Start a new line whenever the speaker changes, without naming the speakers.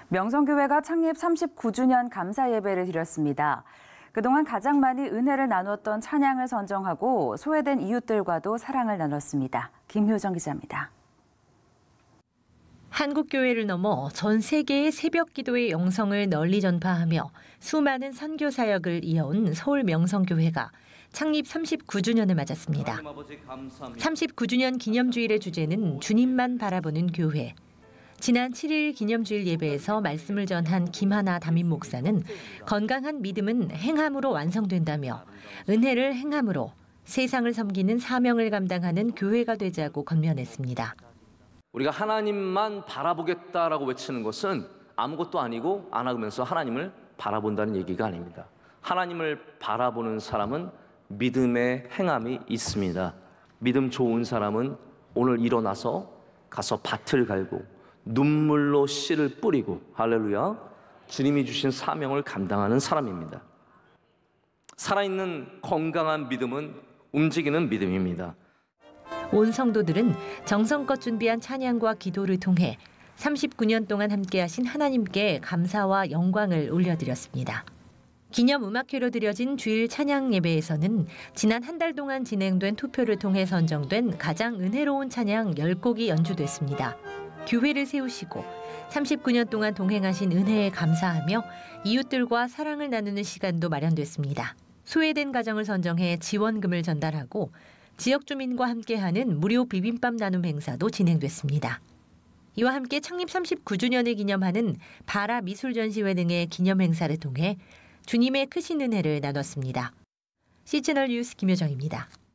명성교회가 창립 39주년 감사 예배를 드렸습니다. 그동안 가장 많이 은혜를 나눴던 찬양을 선정하고 소외된 이웃들과도 사랑을 나눴습니다. 김효정 기자입니다.
한국교회를 넘어 전 세계의 새벽 기도의 영성을 널리 전파하며 수많은 선교 사역을 이어온 서울 명성교회가 창립 39주년을 맞았습니다. 39주년 기념주일의 주제는 주님만 바라보는 교회. 지난 7일 기념주일 예배에서 말씀을 전한 김하나 담임 목사는 건강한 믿음은 행함으로 완성된다며 은혜를 행함으로 세상을 섬기는 사명을 감당하는 교회가 되자고 권면했습니다.
우리가 하나님만 바라보겠다라고 외치는 것은 아무것도 아니고 안 하면서 하나님을 바라본다는 얘기가 아닙니다. 하나님을 바라보는 사람은 믿음의 행함이 있습니다. 믿음 좋은 사람은 오늘 일어나서 가서 밭을 갈고 눈물로 씨를 뿌리고 할렐루야 주님이 주신 사명을 감당하는 사람입니다. 살아있는 건강한 믿음은 움직이는 믿음입니다.
온 성도들은 정성껏 준비한 찬양과 기도를 통해 39년 동안 함께하신 하나님께 감사와 영광을 올려드렸습니다. 기념 음악회로 드려진 주일 찬양 예배에서는 지난 한 달 동안 진행된 투표를 통해 선정된 가장 은혜로운 찬양 10곡이 연주됐습니다. 교회를 세우시고 39년 동안 동행하신 은혜에 감사하며 이웃들과 사랑을 나누는 시간도 마련됐습니다. 소외된 가정을 선정해 지원금을 전달하고 지역 주민과 함께하는 무료 비빔밥 나눔 행사도 진행됐습니다. 이와 함께 창립 39주년을 기념하는 바라 미술전시회 등의 기념 행사를 통해 주님의 크신 은혜를 나눴습니다. CGN 뉴스 김효정입니다.